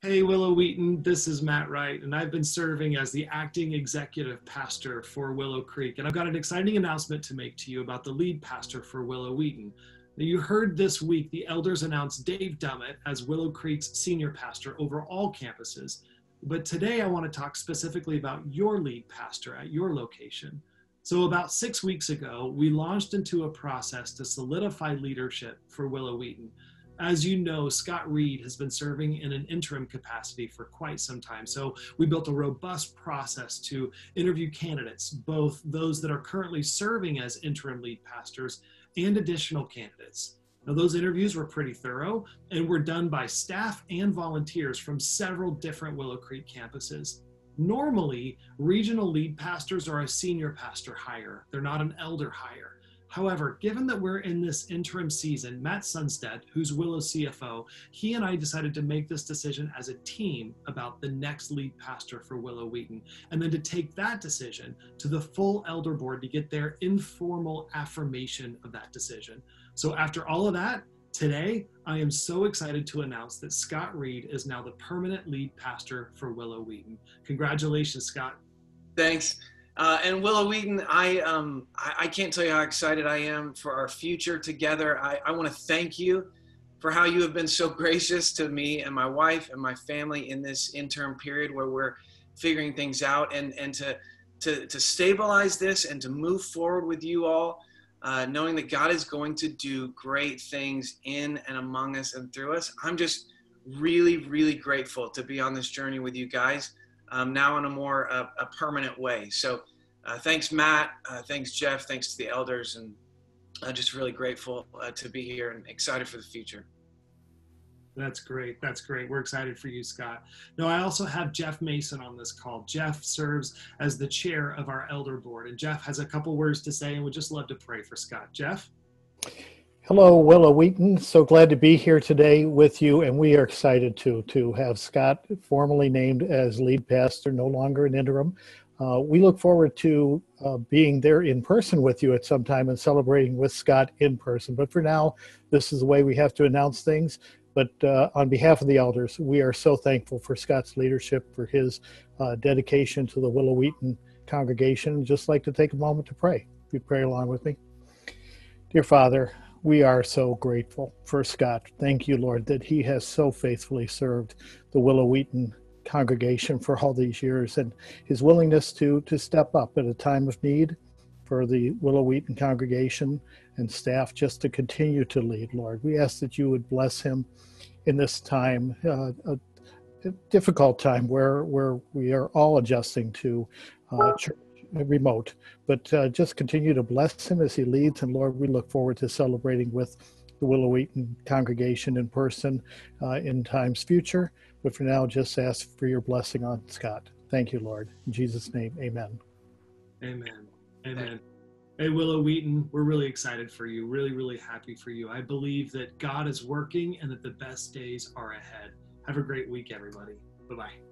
Hey, Willow Wheaton, this is Matt Wright, and I've been serving as the acting executive pastor for Willow Creek. And I've got an exciting announcement to make to you about the lead pastor for Willow Wheaton. Now, you heard this week the elders announced Dave Dummett as Willow Creek's senior pastor over all campuses. But today I want to talk specifically about your lead pastor at your location. So, about 6 weeks ago, we launched into a process to solidify leadership for Willow Wheaton. As you know, Scott Reed has been serving in an interim capacity for quite some time. So we built a robust process to interview candidates, both those that are currently serving as interim lead pastors and additional candidates. Now, those interviews were pretty thorough and were done by staff and volunteers from several different Willow Creek campuses. Normally, regional lead pastors are a senior pastor hire. They're not an elder hire. However, given that we're in this interim season, Matt Sunstead, who's Willow's CFO, he and I decided to make this decision as a team about the next lead pastor for Willow Wheaton, and then to take that decision to the full elder board to get their informal affirmation of that decision. So after all of that, today, I am so excited to announce that Scott Reed is now the permanent lead pastor for Willow Wheaton. Congratulations, Scott. Thanks. And Willow Wheaton, I can't tell you how excited I am for our future together. I want to thank you for how you have been so gracious to me and my wife and my family in this interim period where we're figuring things out, and to stabilize this and to move forward with you all, knowing that God is going to do great things in and among us and through us. I'm just really, really grateful to be on this journey with you guys. Now in a more a permanent way. So thanks, Matt. Thanks, Jeff. Thanks to the elders. And I'm just really grateful to be here and excited for the future. That's great. That's great. We're excited for you, Scott. Now, I also have Jeff Mason on this call. Jeff serves as the chair of our elder board, and Jeff has a couple words to say and would just love to pray for Scott. Jeff? Hello, Willow Wheaton. So glad to be here today with you, and we are excited to have Scott formally named as lead pastor, no longer an interim. We look forward to being there in person with you at some time and celebrating with Scott in person. But for now, this is the way we have to announce things. But on behalf of the elders, we are so thankful for Scott's leadership, for his dedication to the Willow Wheaton congregation. I'd just like to take a moment to pray. If you pray along with me. Dear Father, we are so grateful for Scott. Thank you, Lord, that he has so faithfully served the Willow Wheaton congregation for all these years, and his willingness to step up at a time of need for the Willow Wheaton congregation and staff just to continue to lead, Lord. We ask that you would bless him in this time, a difficult time where we are all adjusting to church remote, but just continue to bless him as he leads. And Lord, we look forward to celebrating with the Willow Wheaton congregation in person in times future. But for now, just ask for your blessing on Scott. Thank you, Lord. In Jesus' name, amen. Amen. Amen. Hey, Willow Wheaton, we're really excited for you. Really, really happy for you. I believe that God is working and that the best days are ahead. Have a great week, everybody. Bye-bye.